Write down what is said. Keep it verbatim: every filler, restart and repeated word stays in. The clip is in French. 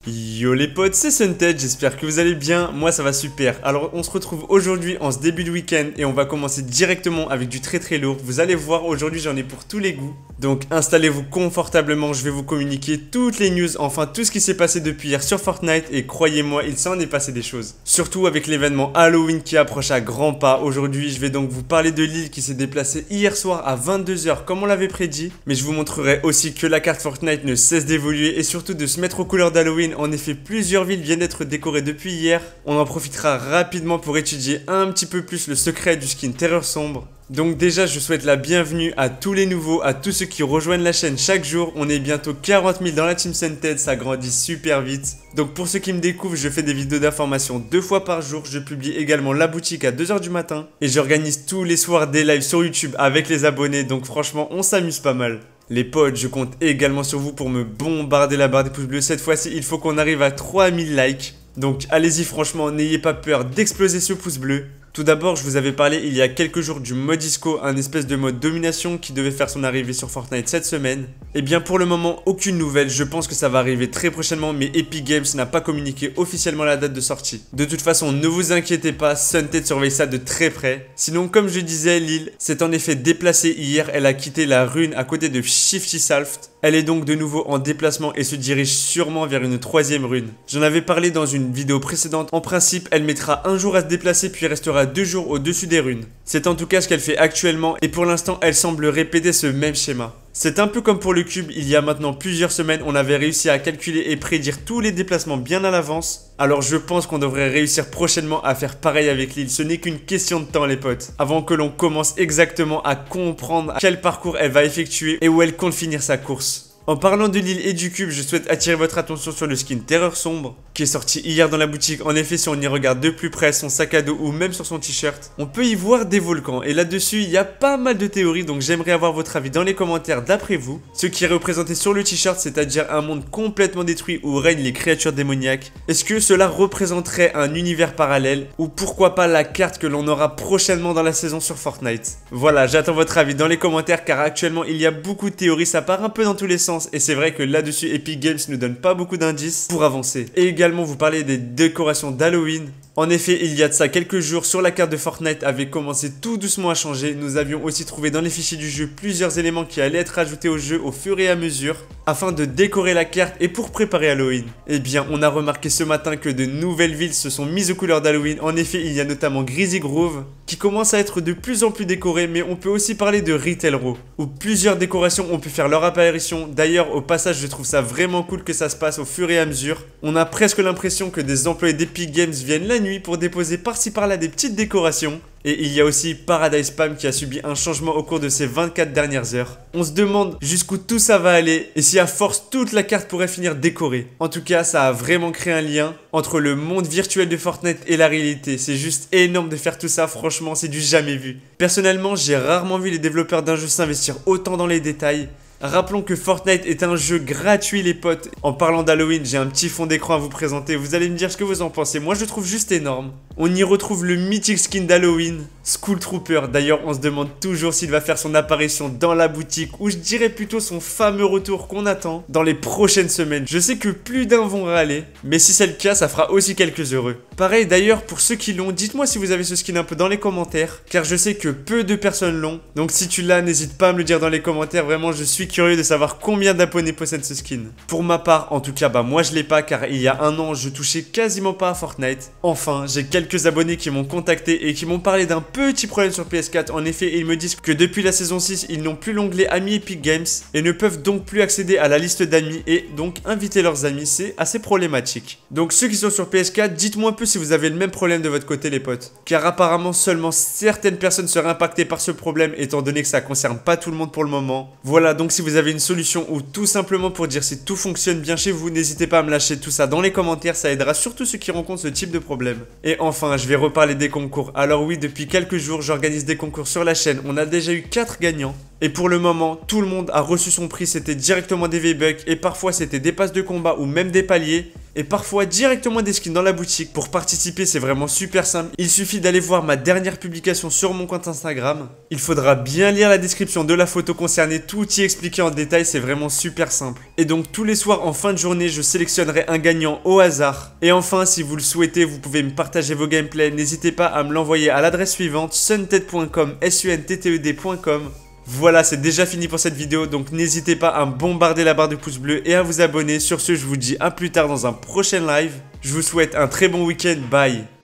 Yo les potes, c'est Sunted, j'espère que vous allez bien, moi ça va super. Alors on se retrouve aujourd'hui en ce début de week-end et on va commencer directement avec du très très lourd. Vous allez voir, aujourd'hui j'en ai pour tous les goûts. Donc installez-vous confortablement, je vais vous communiquer toutes les news, enfin tout ce qui s'est passé depuis hier sur Fortnite. Et croyez-moi, il s'en est passé des choses. Surtout avec l'événement Halloween qui approche à grands pas. Aujourd'hui je vais donc vous parler de l'île qui s'est déplacée hier soir à vingt-deux heures comme on l'avait prédit. Mais je vous montrerai aussi que la carte Fortnite ne cesse d'évoluer et surtout de se mettre aux couleurs d'Halloween. En effet, plusieurs villes viennent d'être décorées depuis hier. On en profitera rapidement pour étudier un petit peu plus le secret du skin Terreur Sombre. Donc déjà, je souhaite la bienvenue à tous les nouveaux, à tous ceux qui rejoignent la chaîne chaque jour. On est bientôt quarante mille dans la team Sunted, ça grandit super vite. Donc pour ceux qui me découvrent, je fais des vidéos d'information deux fois par jour. Je publie également la boutique à deux heures du matin. Et j'organise tous les soirs des lives sur YouTube avec les abonnés. Donc franchement, on s'amuse pas mal. Les potes, je compte également sur vous pour me bombarder la barre des pouces bleus. Cette fois-ci, il faut qu'on arrive à trois mille likes. Donc allez-y, franchement, n'ayez pas peur d'exploser ce pouce bleu. Tout d'abord, je vous avais parlé il y a quelques jours du mode disco, un espèce de mode domination qui devait faire son arrivée sur Fortnite cette semaine. Et bien pour le moment, aucune nouvelle, je pense que ça va arriver très prochainement, mais Epic Games n'a pas communiqué officiellement la date de sortie. De toute façon, ne vous inquiétez pas, Sunted surveille ça de très près. Sinon, comme je disais, l'île s'est en effet déplacée hier, elle a quitté la rune à côté de Shifty Salft. Elle est donc de nouveau en déplacement et se dirige sûrement vers une troisième rune. J'en avais parlé dans une vidéo précédente. En principe, elle mettra un jour à se déplacer puis restera deux jours au-dessus des runes. C'est en tout cas ce qu'elle fait actuellement et pour l'instant, elle semble répéter ce même schéma. C'est un peu comme pour le cube, il y a maintenant plusieurs semaines, on avait réussi à calculer et prédire tous les déplacements bien à l'avance. Alors je pense qu'on devrait réussir prochainement à faire pareil avec l'île, ce n'est qu'une question de temps les potes. Avant que l'on commence exactement à comprendre quel parcours elle va effectuer et où elle compte finir sa course. En parlant de l'île et du cube, je souhaite attirer votre attention sur le skin Terreur Sombre qui est sorti hier dans la boutique. En effet, si on y regarde de plus près, son sac à dos ou même sur son t-shirt, on peut y voir des volcans. Et là-dessus, il y a pas mal de théories, donc j'aimerais avoir votre avis dans les commentaires d'après vous. Ce qui est représenté sur le t-shirt, c'est-à-dire un monde complètement détruit où règnent les créatures démoniaques. Est-ce que cela représenterait un univers parallèle ou pourquoi pas la carte que l'on aura prochainement dans la saison sur Fortnite? Voilà, j'attends votre avis dans les commentaires car actuellement, il y a beaucoup de théories, ça part un peu dans tous les sens. Et c'est vrai que là-dessus, Epic Games ne donne pas beaucoup d'indices pour avancer. Et également, vous parlez des décorations d'Halloween. En effet, il y a de ça quelques jours, sur la carte de Fortnite avait commencé tout doucement à changer. Nous avions aussi trouvé dans les fichiers du jeu plusieurs éléments qui allaient être ajoutés au jeu au fur et à mesure afin de décorer la carte et pour préparer Halloween. Eh bien, on a remarqué ce matin que de nouvelles villes se sont mises aux couleurs d'Halloween. En effet, il y a notamment Greasy Grove qui commence à être de plus en plus décorée, mais on peut aussi parler de Retail Row où plusieurs décorations ont pu faire leur apparition. D'ailleurs, au passage, je trouve ça vraiment cool que ça se passe au fur et à mesure. On a presque l'impression que des employés d'Epic Games viennent la nuit pour déposer par-ci par-là des petites décorations. Et il y a aussi Paradise Palm qui a subi un changement au cours de ces vingt-quatre dernières heures. On se demande jusqu'où tout ça va aller et si à force toute la carte pourrait finir décorée. En tout cas, ça a vraiment créé un lien entre le monde virtuel de Fortnite et la réalité. C'est juste énorme de faire tout ça, franchement, c'est du jamais vu. Personnellement, j'ai rarement vu les développeurs d'un jeu s'investir autant dans les détails. Rappelons que Fortnite est un jeu gratuit les potes. En parlant d'Halloween, j'ai un petit fond d'écran à vous présenter. Vous allez me dire ce que vous en pensez. Moi je le trouve juste énorme. On y retrouve le mythique skin d'Halloween, Skull Trooper. D'ailleurs on se demande toujours s'il va faire son apparition dans la boutique, ou je dirais plutôt son fameux retour qu'on attend dans les prochaines semaines. Je sais que plus d'un vont râler, mais si c'est le cas, ça fera aussi quelques heureux. Pareil d'ailleurs pour ceux qui l'ont, dites-moi si vous avez ce skin un peu dans les commentaires, car je sais que peu de personnes l'ont. Donc si tu l'as, n'hésite pas à me le dire dans les commentaires. Vraiment je suis curieux de savoir combien d'abonnés possèdent ce skin. Pour ma part, en tout cas, bah moi je l'ai pas car il y a un an je touchais quasiment pas à Fortnite. Enfin, j'ai quelques abonnés qui m'ont contacté et qui m'ont parlé d'un petit problème sur P S quatre. En effet, ils me disent que depuis la saison six, ils n'ont plus l'onglet Amis Epic Games et ne peuvent donc plus accéder à la liste d'amis et donc inviter leurs amis. C'est assez problématique. Donc ceux qui sont sur P S quatre, dites-moi un peu si vous avez le même problème de votre côté les potes. Car apparemment seulement certaines personnes seraient impactées par ce problème étant donné que ça concerne pas tout le monde pour le moment. Voilà, donc si vous avez une solution ou tout simplement pour dire si tout fonctionne bien chez vous, n'hésitez pas à me lâcher tout ça dans les commentaires, ça aidera surtout ceux qui rencontrent ce type de problème. Et enfin, je vais reparler des concours. Alors oui, depuis quelques jours, j'organise des concours sur la chaîne. On a déjà eu quatre gagnants. Et pour le moment, tout le monde a reçu son prix. C'était directement des V-Bucks et parfois c'était des passes de combat ou même des paliers. et parfois directement des skins dans la boutique. Pour participer, c'est vraiment super simple. Il suffit d'aller voir ma dernière publication sur mon compte Instagram. Il faudra bien lire la description de la photo concernée, tout y expliqué en détail, c'est vraiment super simple. Et donc tous les soirs en fin de journée, je sélectionnerai un gagnant au hasard. Et enfin, si vous le souhaitez, vous pouvez me partager vos gameplays. N'hésitez pas à me l'envoyer à l'adresse suivante, sunted point com, S U N T T E D point com. Voilà, c'est déjà fini pour cette vidéo, donc n'hésitez pas à me bombarder la barre de pouces bleus et à vous abonner. Sur ce, je vous dis à plus tard dans un prochain live. Je vous souhaite un très bon week-end, bye.